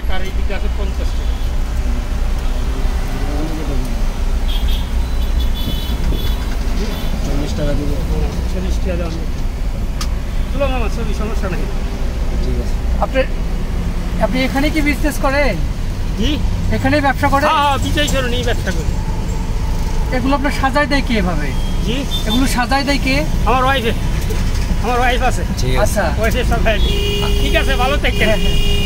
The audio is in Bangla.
কারি দিকে আছে 50 টাকা। 40 টাকা দিব। 40 টাকা দাম। চলো মামা, ছবি সমস্যা নাই। ঠিক আছে। আপনি এখানে কি বিজনেস করেন? জি, এখানেই ব্যবসা করেন? হ্যাঁ, বিজয় সরণি ব্যবসা করি। এগুলো আপনার সাজায় দেয় কে এভাবে? জি, এগুলো সাজায় দেয় কে? আমার ওয়াইফ আছে। ঠিক আছে। আচ্ছা, ওয়াইফের সাথে। ঠিক আছে, ভালো থাকেন।